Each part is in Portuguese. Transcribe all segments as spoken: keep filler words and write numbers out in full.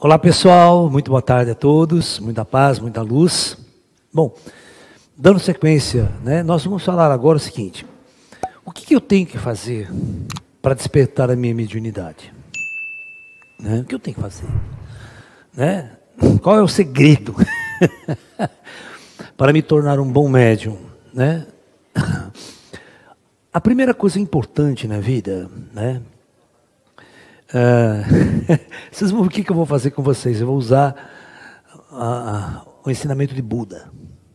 Olá pessoal, muito boa tarde a todos, muita paz, muita luz. Bom, dando sequência, né, nós vamos falar agora o seguinte: o que, que eu tenho que fazer para despertar a minha mediunidade? Né? O que eu tenho que fazer? Né? Qual é o segredo para me tornar um bom médium? Né? A primeira coisa importante na vida, né? Uh, vocês vão, o que, que eu vou fazer com vocês? Eu vou usar uh, o ensinamento de Buda.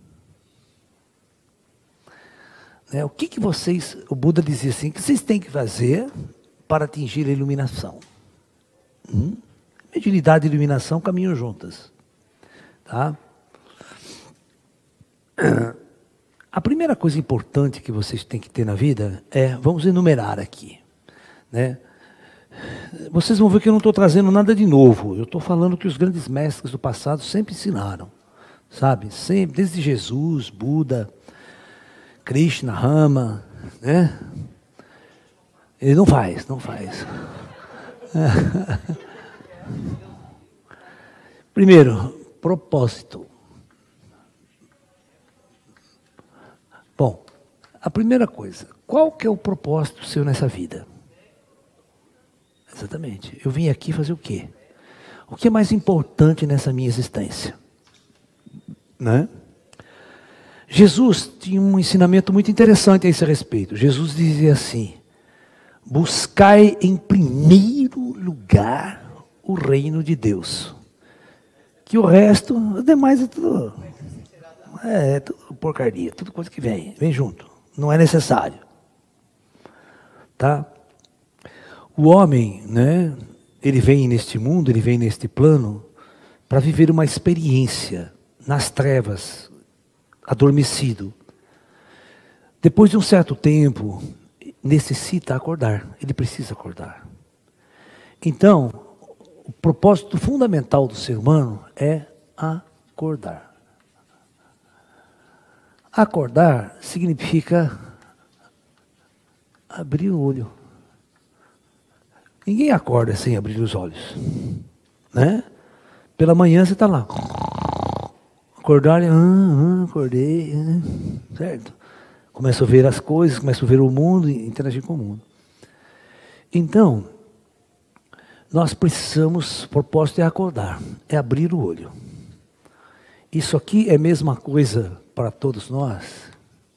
Né? O que, que vocês, o Buda dizia assim, que vocês têm que fazer para atingir a iluminação? Hum? Mediunidade e iluminação caminham juntas. Tá? A primeira coisa importante que vocês têm que ter na vida é, vamos enumerar aqui, né? Vocês vão ver que eu não estou trazendo nada de novo. Eu estou falando que os grandes mestres do passado sempre ensinaram, sabe? Sempre, desde Jesus, Buda, Krishna, Rama, né? Ele não faz, não faz. Primeiro, propósito. Bom, a primeira coisa, qual que é o propósito seu nessa vida? Exatamente. Eu vim aqui fazer o quê? O que é mais importante nessa minha existência? Né? Jesus tinha um ensinamento muito interessante a esse respeito. Jesus dizia assim: buscai em primeiro lugar o reino de Deus. Que o resto, os demais é tudo, é, é tudo porcaria, tudo coisa que vem, vem junto. Não é necessário. Tá? O homem, né, ele vem neste mundo, ele vem neste plano para viver uma experiência nas trevas, adormecido. Depois de um certo tempo, necessita acordar, ele precisa acordar. Então, o propósito fundamental do ser humano é acordar. Acordar significa abrir o olho. Ninguém acorda sem abrir os olhos, né? Pela manhã você está lá, acordar, ah, ah, acordei, ah, certo? Começa a ver as coisas, começa a ver o mundo e interagir com o mundo. Então, nós precisamos, o propósito é acordar, é abrir o olho. Isso aqui é a mesma coisa para todos nós.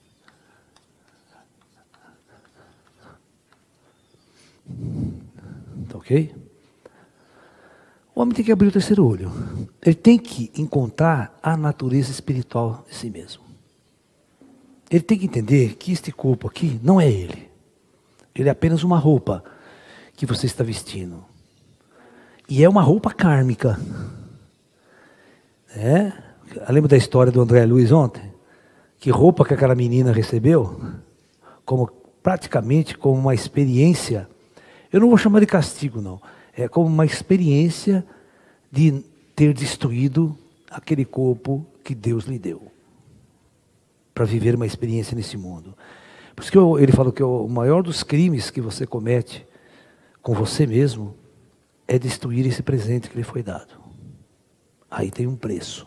Ok? O homem tem que abrir o terceiro olho. Ele tem que encontrar a natureza espiritual de si mesmo. Ele tem que entender que este corpo aqui não é ele. Ele é apenas uma roupa que você está vestindo. E é uma roupa kármica. É? Lembra da história do André Luiz ontem? Que roupa que aquela menina recebeu? Como, praticamente como uma experiência. Eu não vou chamar de castigo, não. É como uma experiência de ter destruído aquele corpo que Deus lhe deu. Para viver uma experiência nesse mundo. Por isso que eu, ele falou que o maior dos crimes que você comete com você mesmo é destruir esse presente que lhe foi dado. Aí tem um preço.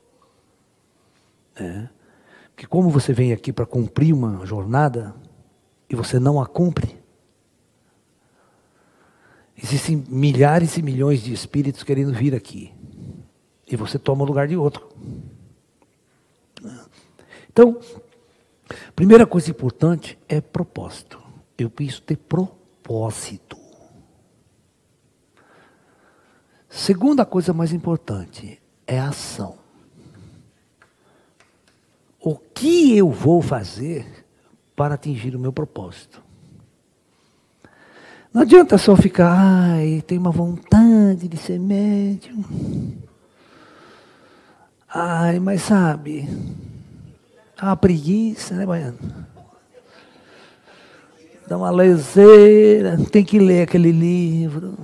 É. Porque como você vem aqui para cumprir uma jornada e você não a cumpre, existem milhares e milhões de espíritos querendo vir aqui. E você toma o lugar de outro. Então, primeira coisa importante é propósito. Eu preciso ter propósito. Segunda coisa mais importante é ação. O que eu vou fazer para atingir o meu propósito? Não adianta só ficar, ai, tem uma vontade de ser médium. Ai, mas sabe, dá uma preguiça, né, Baiano? Dá uma leseira, tem que ler aquele livro.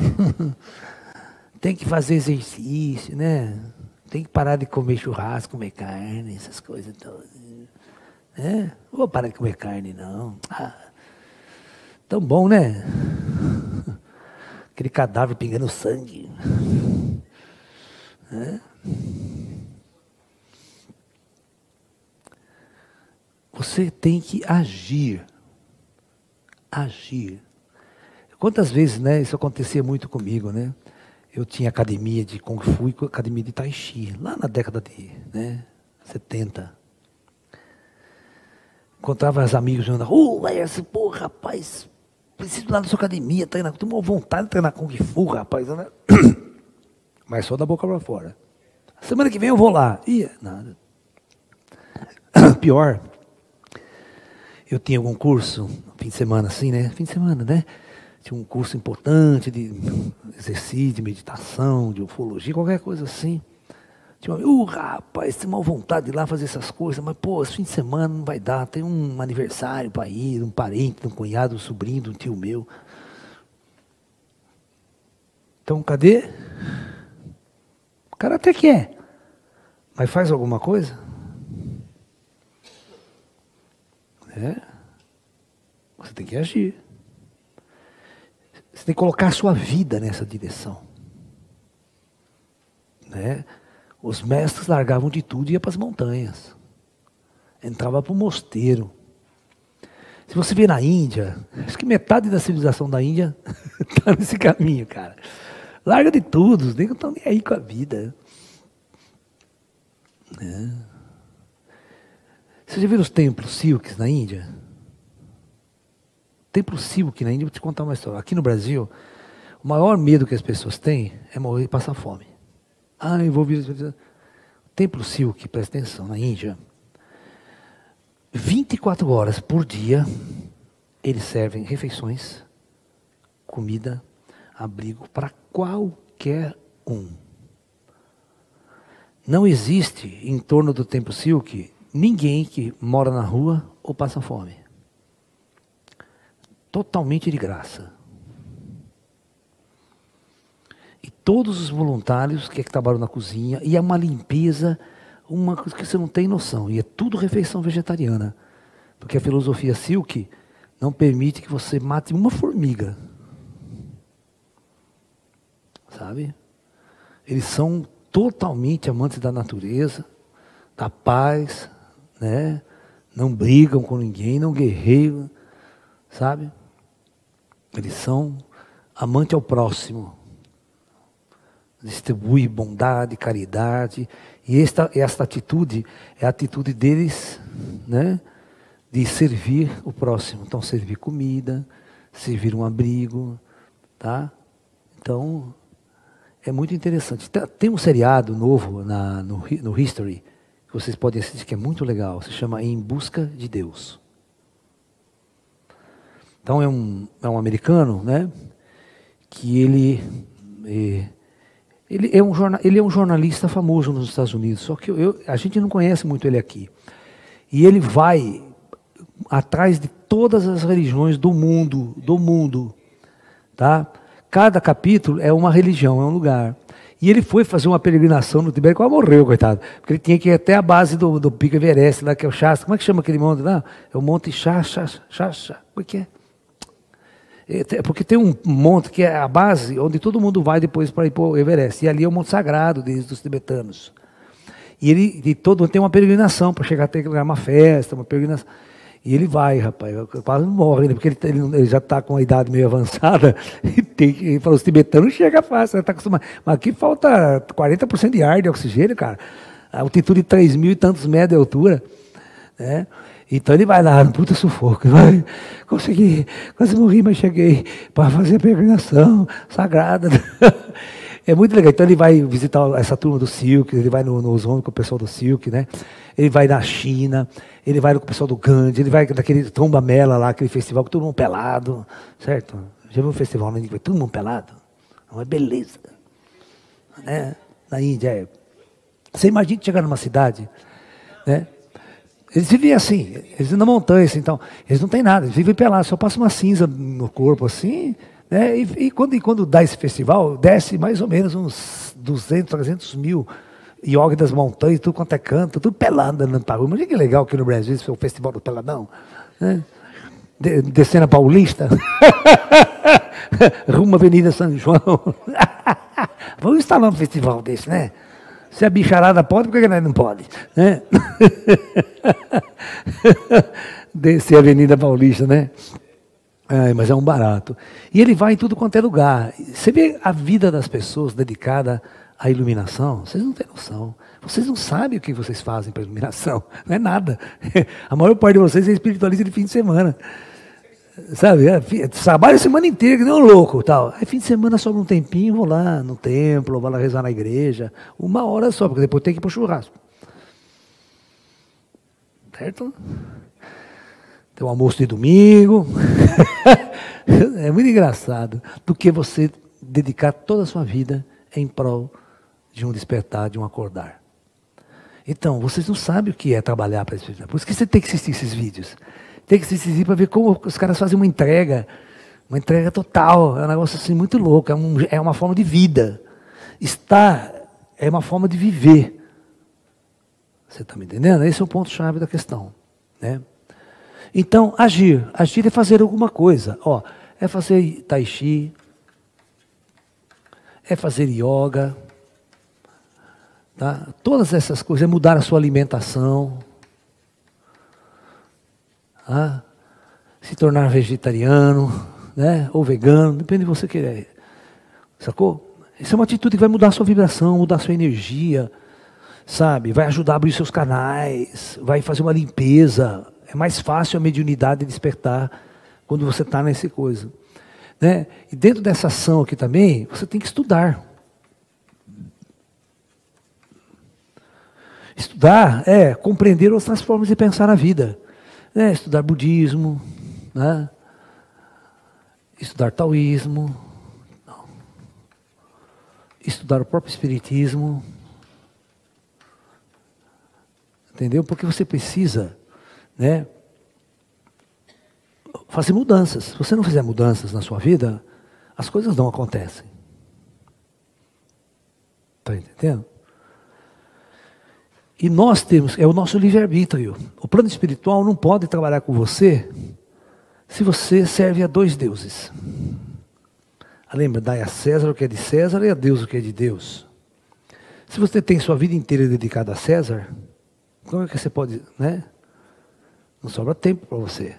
Tem que fazer exercício, né? Tem que parar de comer churrasco, comer carne, essas coisas todas. É? Não vou parar de comer carne, não. Ah. Tão bom, né? Aquele cadáver pingando sangue. É. Você tem que agir. Agir. Quantas vezes, né, isso acontecia muito comigo, né? Eu tinha academia de Kung Fu e academia de Tai Chi, lá na década de, né, setenta. Encontrava os amigos e falava, ô, Laércio, pô, rapaz, preciso ir lá na sua academia, treinar, tenho uma vontade de treinar Kung Fu, rapaz. Né? Mas só da boca para fora. Semana que vem eu vou lá. Ia, nada. Pior, eu tinha algum curso, fim de semana assim, né? Fim de semana, né? Tinha um curso importante de exercício, de meditação, de ufologia, qualquer coisa assim. Tinha uma, uh, rapaz, tem uma vontade de ir lá fazer essas coisas, mas, pô, esse fim de semana não vai dar. Tem um aniversário para ir, um parente, um cunhado, um sobrinho, de um tio meu. Então, cadê? O cara até quer, mas faz alguma coisa? É. Você tem que agir. Você tem que colocar a sua vida nessa direção. Né? Os mestres largavam de tudo e iam para as montanhas. Entrava para o mosteiro. Se você vê na Índia, acho que metade da civilização da Índia está nesse caminho, cara. Larga de tudo, os negros não estão nem aí com a vida. É. Você já viu os templos silks na Índia? Templo silk na Índia, vou te contar uma história. Aqui no Brasil, o maior medo que as pessoas têm é morrer e passar fome. Ah, eu vou vir. Templo silk, presta atenção, na Índia, vinte e quatro horas por dia, eles servem refeições, comida, abrigo para qualquer um. Não existe em torno do Templo silk ninguém que mora na rua ou passa fome. Totalmente de graça. E todos os voluntários que trabalham na cozinha, e é uma limpeza, uma coisa que você não tem noção, e é tudo refeição vegetariana. Porque a filosofia silk não permite que você mate uma formiga. Sabe? Eles são totalmente amantes da natureza, da paz, né? Não brigam com ninguém, não guerreiam, sabe? Eles são amantes ao próximo. Distribui bondade, caridade. E esta, esta atitude é a atitude deles, né? De servir o próximo. Então, servir comida, servir um abrigo, tá? Então, é muito interessante. Tem um seriado novo na, no, no History, que vocês podem assistir, que é muito legal. Se chama Em Busca de Deus. Então, é um, é um americano, né? Que ele... É, Ele é, um jornal, ele é um jornalista famoso nos Estados Unidos, só que eu, a gente não conhece muito ele aqui. E ele vai atrás de todas as religiões do mundo, do mundo. Tá? Cada capítulo é uma religião, é um lugar. E ele foi fazer uma peregrinação no Tibete, quase morreu, coitado. Porque ele tinha que ir até a base do, do Pico Everest, lá que é o Shasta. Como é que chama aquele monte lá? É o Monte Shasta, Shasta, como é que é? Porque tem um monte que é a base onde todo mundo vai depois para ir para o Everest. E ali é o monte sagrado deles, dos tibetanos. E ele e todo tem uma peregrinação para chegar até uma festa, uma peregrinação. E ele vai, rapaz, quase morre, né? Porque ele, ele, ele já está com a idade meio avançada. E tem que, para os tibetanos chega fácil, está acostumado. Mas aqui falta quarenta por cento de ar, de oxigênio, cara. A altitude de três mil e tantos metros de altura. Né? Então ele vai lá, no puta sufoco, vai, consegui, quase morri, mas cheguei para fazer a peregrinação sagrada. É muito legal. Então ele vai visitar essa turma do Silk, ele vai no, no Ozônio com o pessoal do Silk, né? Ele vai na China, ele vai com o pessoal do Gandhi, ele vai naquele Tomba Mela lá, aquele festival com todo mundo pelado, certo? Já viu um festival na Índia que vai todo mundo pelado? É uma beleza. Né? Na Índia, é. Você imagina chegar numa cidade, né? Eles vivem assim, eles vivem na montanha, assim, então, eles não têm nada, eles vivem pelados, só passa uma cinza no corpo assim, né? E, e, quando, e quando dá esse festival, desce mais ou menos uns duzentos, trezentos mil yoga das montanhas, tudo quanto é canto, tudo pelado andando para rua. Imagina que legal aqui no Brasil, esse foi o festival do Peladão, né? De, descendo a Paulista, rumo à Avenida São João. Vamos instalar um festival desse, né? Se a bicharada pode, por que nós não pode? Né? Descer a Avenida Paulista, né? É, mas é um barato. E ele vai em tudo quanto é lugar. Você vê a vida das pessoas dedicada à iluminação, vocês não têm noção. Vocês não sabem o que vocês fazem para iluminação. Não é nada. A maior parte de vocês é espiritualista de fim de semana. Sabe? É, trabalho a semana inteira, que nem um louco. Tal. Aí fim de semana sobra um tempinho, vou lá no templo, vou lá rezar na igreja. Uma hora só, porque depois tem que ir para o churrasco. Certo? Tem um almoço de domingo. É muito engraçado. Do que você dedicar toda a sua vida em prol de um despertar, de um acordar. Então, vocês não sabem o que é trabalhar para isso. Por isso que você tem que assistir esses vídeos. Tem que assistir para ver como os caras fazem uma entrega. Uma entrega total. É um negócio assim muito louco. É, um, é uma forma de vida. Estar é uma forma de viver. Você está me entendendo? Esse é o ponto-chave da questão. Né? Então, agir. Agir é fazer alguma coisa. Ó, é fazer tai chi. É fazer yoga. Tá? Todas essas coisas. É mudar a sua alimentação. Tá? Se tornar vegetariano. Né? Ou vegano. Depende de você querer. Sacou? Isso é uma atitude que vai mudar a sua vibração. Mudar a sua energia. Sabe? Vai ajudar a abrir seus canais. Vai fazer uma limpeza. É mais fácil a mediunidade despertar quando você está nessa coisa. Né? E dentro dessa ação aqui também, você tem que estudar. Estudar é compreender outras formas de pensar a vida. Né? Estudar budismo, né? Estudar taoísmo, estudar o próprio espiritismo. Entendeu? Porque você precisa, né, fazer mudanças. Se você não fizer mudanças na sua vida, as coisas não acontecem. Está entendendo? E nós temos, é o nosso livre-arbítrio. O plano espiritual não pode trabalhar com você se você serve a dois deuses. Lembra, dai a César o que é de César e a Deus o que é de Deus. Se você tem sua vida inteira dedicada a César, como é que você pode, né? Não sobra tempo para você.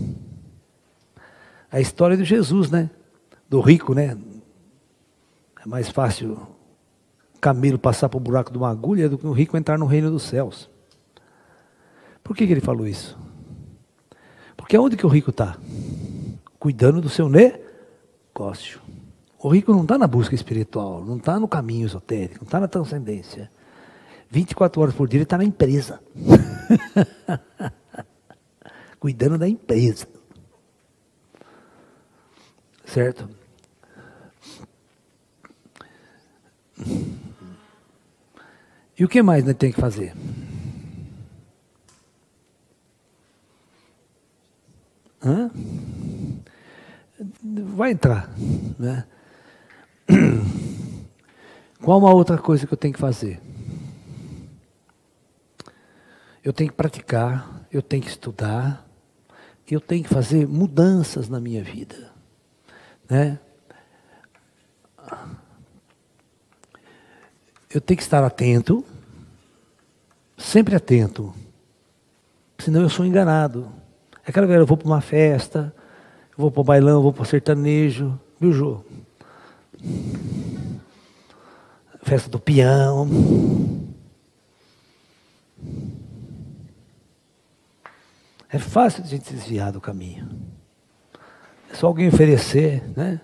A história de Jesus, né? Do rico, né? É mais fácil camelo passar por um buraco de uma agulha do que um rico entrar no reino dos céus. Por que que ele falou isso? Porque onde que o rico está? Cuidando do seu negócio. O rico não está na busca espiritual, não está no caminho esotérico, não está na transcendência. vinte e quatro horas por dia ele está na empresa. Cuidando da empresa. Certo? E o que mais nós temos que fazer? Hã? Vai entrar, né? Qual uma outra coisa que eu tenho que fazer? Eu tenho que praticar, eu tenho que estudar, eu tenho que fazer mudanças na minha vida, né? Eu tenho que estar atento, sempre atento, senão eu sou enganado. É aquela velha, eu vou para uma festa, eu vou para o bailão, eu vou para o sertanejo, viu, Jô? Festa do peão. É fácil de a gente se desviar do caminho. É só alguém oferecer, né?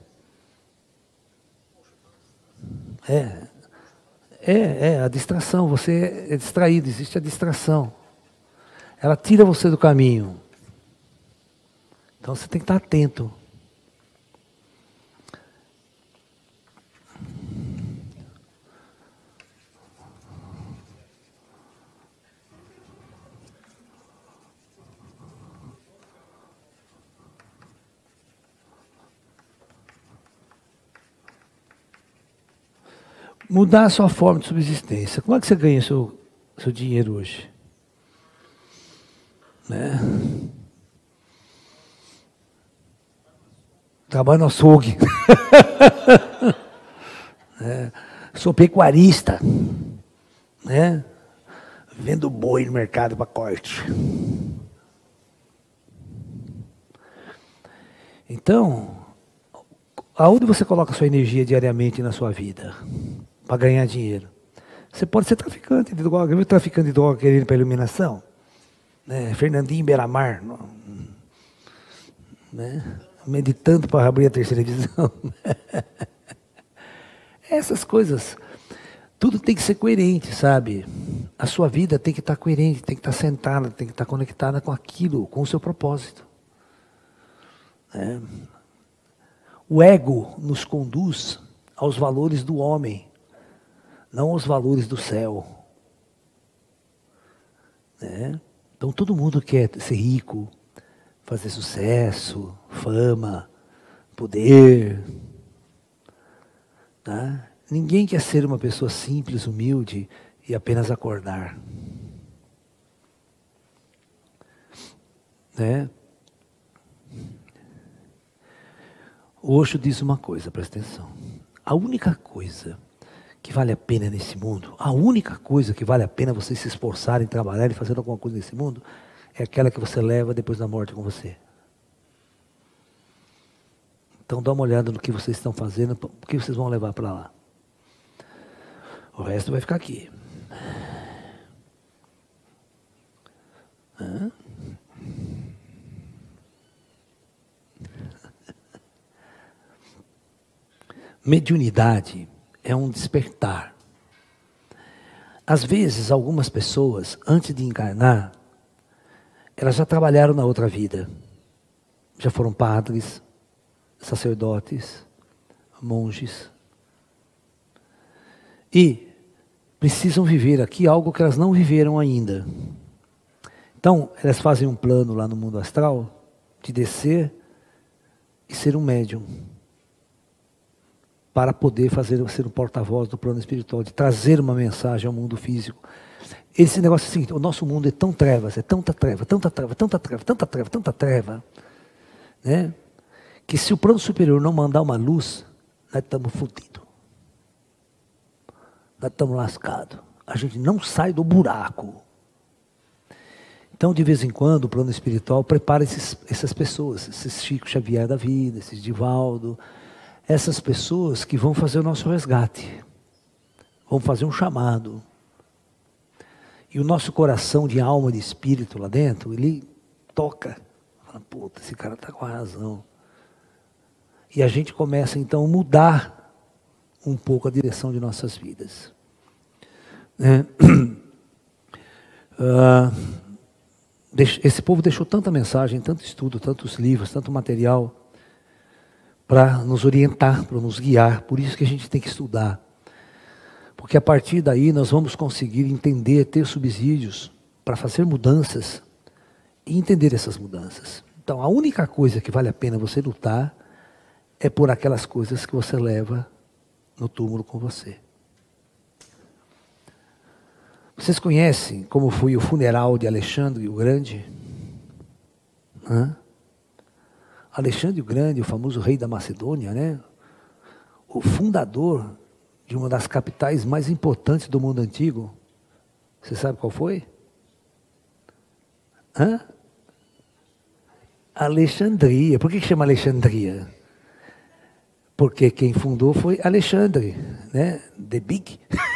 É. É, é a distração, você é distraído, existe a distração. Ela tira você do caminho. Então você tem que estar atento. Mudar a sua forma de subsistência. Como é que você ganha seu, seu dinheiro hoje? Né? Trabalho no açougue. É. Sou pecuarista. né? Vendo boi no mercado para corte. Então, aonde você coloca a sua energia diariamente na sua vida para ganhar dinheiro? Você pode ser traficante de droga, viu traficante de droga querendo para iluminação? Né? Fernandinho Beiramar, né? Meditando para abrir a terceira visão. Essas coisas, tudo tem que ser coerente, sabe? A sua vida tem que estar coerente, tem que estar sentada, tem que estar conectada com aquilo, com o seu propósito. É. O ego nos conduz aos valores do homem, não aos valores do céu. É. Então todo mundo quer ser rico, fazer sucesso, fama, poder. Tá? Ninguém quer ser uma pessoa simples, humilde e apenas acordar. Né? O Osho diz uma coisa, presta atenção. A única coisa que vale a pena nesse mundo, a única coisa que vale a pena você se esforçar em trabalhar e fazer alguma coisa nesse mundo, é aquela que você leva depois da morte com você. Então dá uma olhada no que vocês estão fazendo, o que vocês vão levar para lá. O resto vai ficar aqui. Hã? Mediunidade é um despertar. Às vezes, algumas pessoas, antes de encarnar, elas já trabalharam na outra vida. Já foram padres, sacerdotes, monges. E precisam viver aqui algo que elas não viveram ainda. Então, elas fazem um plano lá no mundo astral de descer e ser um médium. Para poder fazer, ser o porta-voz do plano espiritual, de trazer uma mensagem ao mundo físico. Esse negócio é o seguinte, o nosso mundo é tão trevas, é tanta treva, tanta treva, tanta treva, tanta treva, tanta treva, né? Que se o plano superior não mandar uma luz, nós estamos fodidos. Nós estamos lascados. A gente não sai do buraco. Então, de vez em quando, o plano espiritual prepara esses, essas pessoas, esses Chico Xavier da vida, esses Divaldo, essas pessoas que vão fazer o nosso resgate, vão fazer um chamado. E o nosso coração de alma, de espírito lá dentro, ele toca. Fala, puta, esse cara está com a razão. E a gente começa então a mudar um pouco a direção de nossas vidas. É. Uh, esse povo deixou tanta mensagem, tanto estudo, tantos livros, tanto material, para nos orientar, para nos guiar. Por isso que a gente tem que estudar. Porque a partir daí nós vamos conseguir entender, ter subsídios para fazer mudanças e entender essas mudanças. Então a única coisa que vale a pena você lutar é por aquelas coisas que você leva no túmulo com você. Vocês conhecem como foi o funeral de Alexandre o Grande? Hã? Alexandre o Grande, o famoso rei da Macedônia, né? O fundador de uma das capitais mais importantes do mundo antigo. Você sabe qual foi? Hã? Alexandria. Por que chama Alexandria? Porque quem fundou foi Alexandre, né? The Big.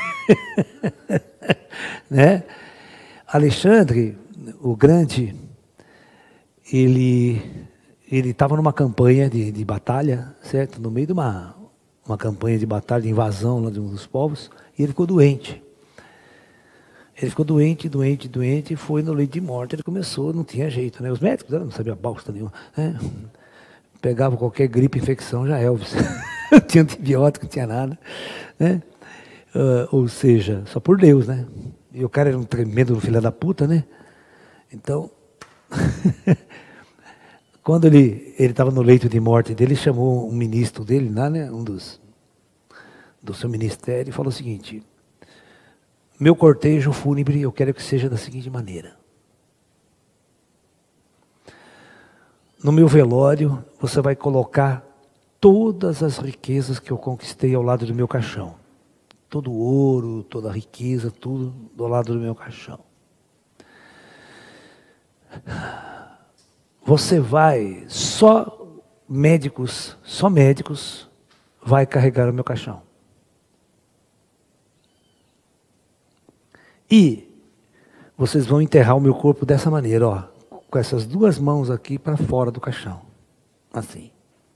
Né? Alexandre, o Grande, ele ele estava numa campanha de, de batalha, certo? No meio de uma, uma campanha de batalha, de invasão lá de um dos povos, e ele ficou doente. Ele ficou doente, doente, doente, e foi no leito de morte. Ele começou, não tinha jeito, né? Os médicos não sabiam bosta nenhuma, né? Pegava qualquer gripe, infecção, já Elvis. Não tinha antibiótico, não tinha nada, né? Uh, ou seja, só por Deus, né? E o cara era um tremendo filho da puta, né? Então, quando ele ele estava no leito de morte dele, ele chamou um ministro dele lá, né? Um dos do seu ministério, e falou o seguinte: meu cortejo fúnebre, eu quero que seja da seguinte maneira. No meu velório, você vai colocar todas as riquezas que eu conquistei ao lado do meu caixão. todo o ouro, toda a riqueza, tudo do lado do meu caixão. Você vai, só médicos, só médicos vai carregar o meu caixão. E vocês vão enterrar o meu corpo dessa maneira, ó, com essas duas mãos aqui para fora do caixão. Assim.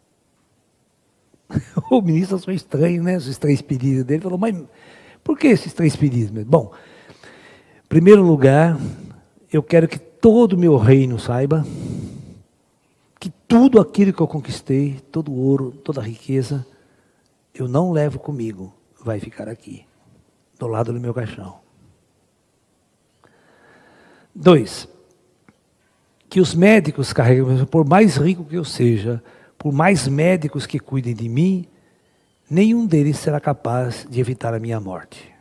O ministro achou estranho, né? Os três pedidos dele. Falou, mas por que esses três pedidos? Bom, em primeiro lugar, eu quero que todo o meu reino saiba que tudo aquilo que eu conquistei, todo o ouro, toda a riqueza, eu não levo comigo, vai ficar aqui, do lado do meu caixão. Dois, que os médicos carregam, por mais rico que eu seja, por mais médicos que cuidem de mim, nenhum deles será capaz de evitar a minha morte.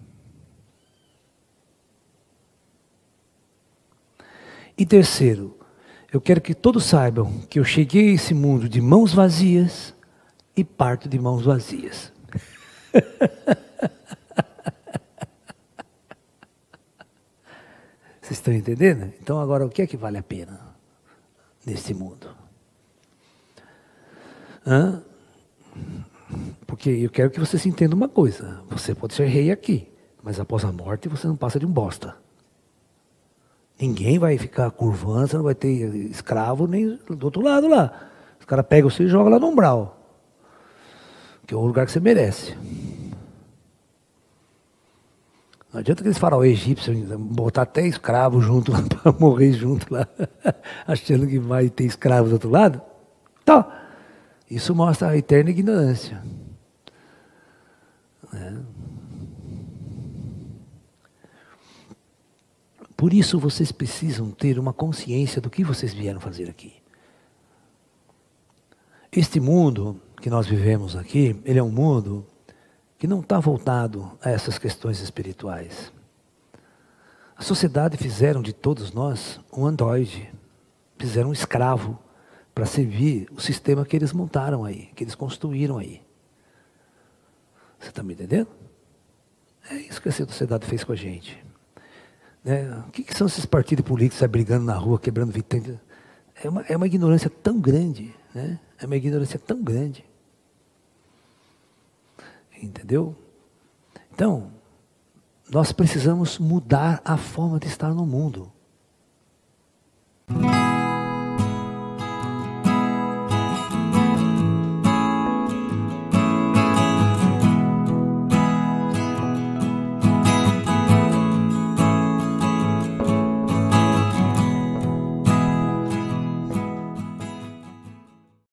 E terceiro, eu quero que todos saibam que eu cheguei a esse mundo de mãos vazias e parto de mãos vazias. Vocês estão entendendo? Então agora o que é que vale a pena nesse mundo? Hã? Porque eu quero que você se entenda uma coisa. Você pode ser rei aqui, mas após a morte você não passa de um bosta. Ninguém vai ficar curvando, você não vai ter escravo nem do outro lado lá. Os caras pegam você e jogam lá no umbral. Que é o lugar que você merece. Não adianta aqueles faraós egípcios botar até escravo junto lá, para morrer junto lá, achando que vai ter escravo do outro lado. Então, isso mostra a eterna ignorância. É. Por isso vocês precisam ter uma consciência do que vocês vieram fazer aqui. Este mundo que nós vivemos aqui, ele é um mundo que não está voltado a essas questões espirituais. A sociedade fizeram de todos nós um androide, fizeram um escravo para servir o sistema que eles montaram aí, que eles construíram aí. Você está me entendendo? É isso que a sociedade fez com a gente. Né? O que, que são esses partidos políticos aí brigando na rua, quebrando vitrine? É uma, é uma ignorância tão grande, né? É uma ignorância tão grande. Entendeu? Então, nós precisamos mudar a forma de estar no mundo.